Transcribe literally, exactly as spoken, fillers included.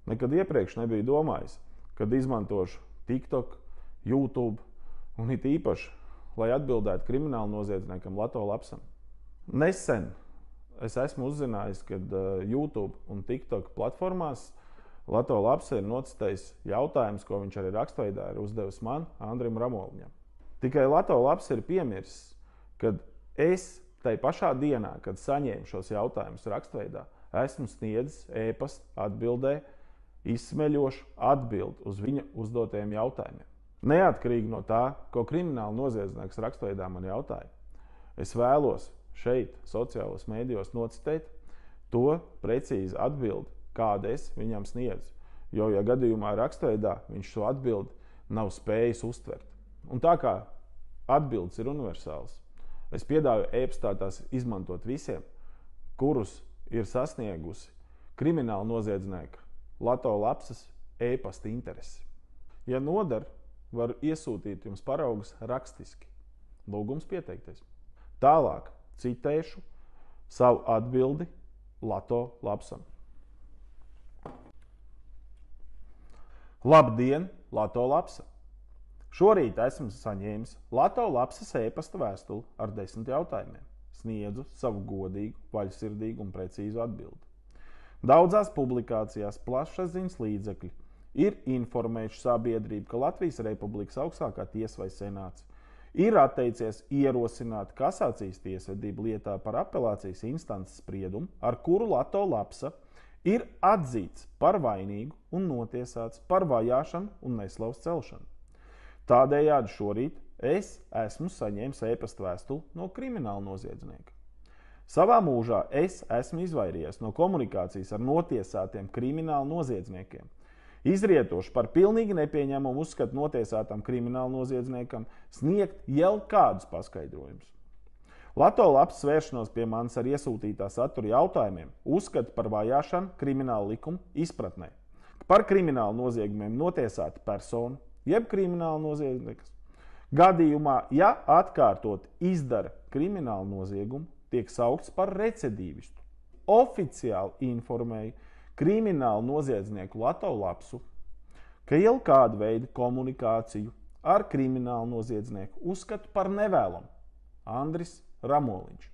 Nekad iepriekš nebija domājis, kad izmantošu TikTok, YouTube un it īpaši, lai atbildētu krimināla noziedzniekam Lato Lapsam. Nesen es esmu uzzinājis, ka YouTube un TikTok platformās Lato Laps ir nocitējis jautājumus, ko viņš arī rakstveidā ir uzdevis man, Andrim Ramoliņam. Tikai Lato Laps ir piemirsis, kad es tai pašā dienā, kad saņēmu šos jautājumus rakstveidā, esmu sniedzis e-pasta atbildē izsmeļošu atbildi uz viņa uzdotajiem jautājumiem. Neatkarīgi no tā, ko krimināla noziedznieks rakstveidā man jautāja, es vēlos šeit, sociālos mēdījos, nocitēt to precīzi atbildi, kādu es viņam sniedzu. Jo, ja gadījumā rakstveidā viņš šo atbildi nav spējis uztvert. Un tā kā atbildes ir universāls, es piedāvāju e-pastā tās izmantot visiem, kurus ir sasniegusi krimināla noziedznieka Lato Lapsas e-pasta interesi. Ja nodar, varu iesūtīt jums paraugus rakstiski. Lūgums pieteikties. Tālāk citēšu savu atbildi Lato Lapsam. Labdien, Lato Lapsa! Šorīt esmu saņēmis Lato Lapsas e-pasta vēstuli ar desmit jautājumiem. Sniedzu savu godīgu, vaļsirdīgu un precīzu atbildi. Daudzās publikācijās plašsaziņas līdzekļi ir informējuši sabiedrību, ka Latvijas Republikas augstākā tiesa vai senāts ir atteicies ierosināt kasācijas tiesvedību lietā par apelācijas instances spriedumu, ar kuru Lato Lapsa ir atzīts par vainīgu un notiesāts par vajāšanu un neslavas celšanu. Tādējādi šorīt es esmu saņēmis e-pasta vēstuli no krimināla noziedznieka. Savā mūžā es esmu izvairījies no komunikācijas ar notiesātiem krimināla noziedzniekiem, izrietoši par pilnīgi nepieņemumu uzskatu notiesātam krimināla noziedzniekam sniegt jau kādus paskaidrojumus. Lato Laps vēršanos pie manis ar iesūtītā satura jautājumiem uzskata par vajāšanu krimināla likuma izpratnē. Par kriminālu noziegumiem notiesāta persona, jeb krimināla noziedznieks. Gadījumā, ja atkārtot izdara kriminālu noziegumu, tiek saukts par recidīvistu. Oficiāli informēja kriminālu noziedznieku Lato Lapsu, ka jau kādu veidu komunikāciju ar kriminālu noziedznieku uzskatu par nevēlamu. Andris Ramoliņš.